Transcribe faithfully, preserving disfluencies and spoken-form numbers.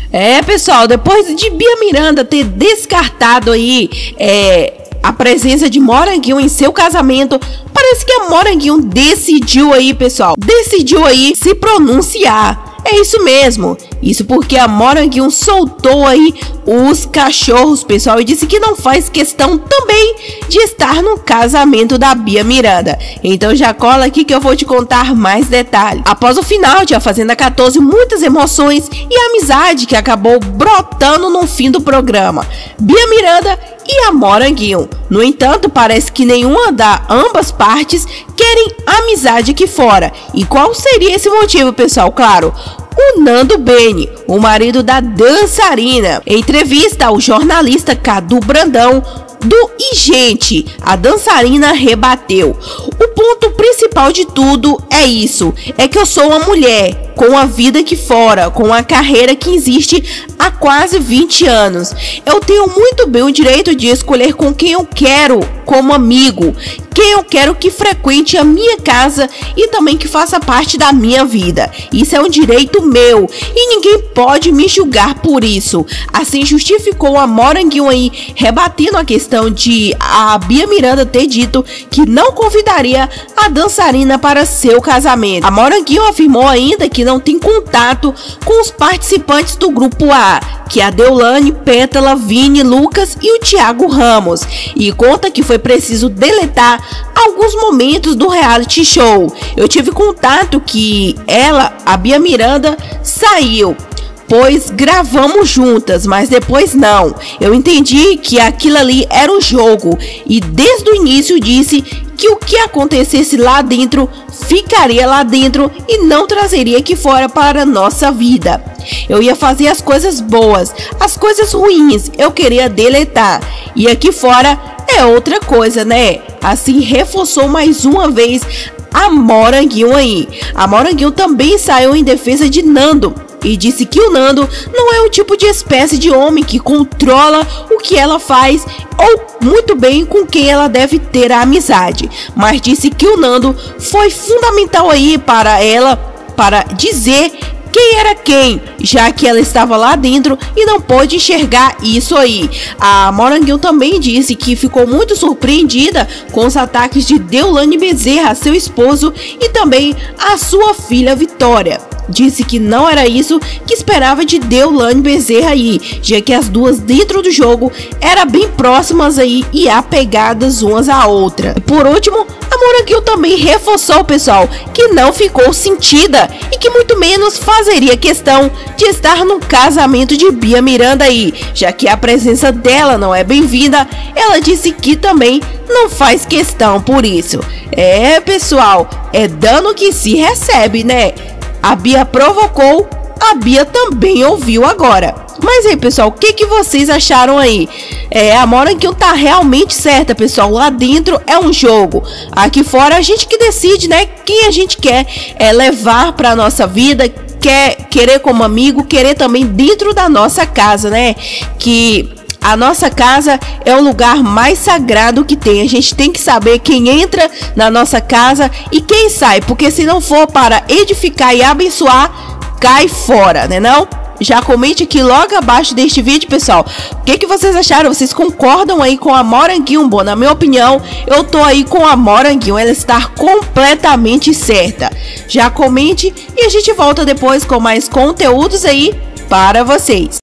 É, pessoal, depois de Bia Miranda ter descartado aí é, a presença de Moranguinho em seu casamento, parece que a Moranguinho decidiu aí, pessoal, decidiu aí se pronunciar. É isso mesmo, isso porque a Moranguinho soltou aí os cachorros, pessoal, e disse que não faz questão também de estar no casamento da Bia Miranda. Então já cola aqui que eu vou te contar mais detalhes. Após o final de A Fazenda quatorze, muitas emoções e amizade que acabou brotando no fim do programa. Bia Miranda e a Moranguinho. No entanto, parece que nenhuma das ambas partes querem amizade aqui fora. E qual seria esse motivo, pessoal? Claro, o Nando Bene, o marido da dançarina. Em entrevista ao jornalista Cadu Brandão do E Gente, a dançarina rebateu: o ponto principal de tudo é isso, é que eu sou uma mulher com a vida aqui fora, com a carreira que existe há quase vinte anos. Eu tenho muito bem o direito de escolher com quem eu quero como amigo, quem eu quero que frequente a minha casa e também que faça parte da minha vida. Isso é um direito meu e ninguém pode me julgar por isso. Assim justificou a Moranguinho aí, rebatendo a questão de a Bia Miranda ter dito que não convidaria a dançarina para seu casamento. A Moranguinho afirmou ainda que não tem contato com os participantes do grupo A, que é a Deolane, Pétala, Vini, Lucas e o Thiago Ramos, e conta que foi preciso deletar alguns momentos do reality show. Eu tive contato que ela, a Bia Miranda, saiu, pois gravamos juntas, mas depois não. Eu entendi que aquilo ali era um jogo e desde o início disse que o que acontecesse lá dentro ficaria lá dentro e não trazeria aqui fora para a nossa vida. Eu ia fazer as coisas boas, as coisas ruins eu queria deletar, e aqui fora é outra coisa, né? Assim reforçou mais uma vez a Moranguinho aí. A Moranguinho também saiu em defesa de Nando e disse que o Nando não é o tipo de espécie de homem que controla o que ela faz ou muito bem com quem ela deve ter a amizade, mas disse que o Nando foi fundamental aí para ela para dizer quem era quem, já que ela estava lá dentro e não pôde enxergar isso aí. A Moranguinho também disse que ficou muito surpreendida com os ataques de Deolane Bezerra, seu esposo, e também a sua filha Vitória. Disse que não era isso que esperava de Deolane Bezerra aí, já que as duas dentro do jogo eram bem próximas aí e apegadas umas à outra. E por último, a Moranguinho também reforçou, pessoal, que não ficou sentida e que muito menos fazeria questão de estar no casamento de Bia Miranda aí, já que a presença dela não é bem-vinda. Ela disse que também não faz questão por isso. É, pessoal, é dano que se recebe, né? A Bia provocou, a Bia também ouviu agora. Mas aí, pessoal, o que, que vocês acharam aí? É, a Moranguinho tá realmente certa, pessoal. Lá dentro é um jogo. Aqui fora a gente que decide, né? Quem a gente quer é levar pra nossa vida, quer querer como amigo, querer também dentro da nossa casa, né? Que a nossa casa é o lugar mais sagrado que tem. A gente tem que saber quem entra na nossa casa e quem sai, porque se não for para edificar e abençoar, cai fora, né não? Já comente aqui logo abaixo deste vídeo, pessoal, o que, que vocês acharam? Vocês concordam aí com a Moranguinho? Bom, na minha opinião, eu tô aí com a Moranguinho, ela está completamente certa. Já comente e a gente volta depois com mais conteúdos aí para vocês.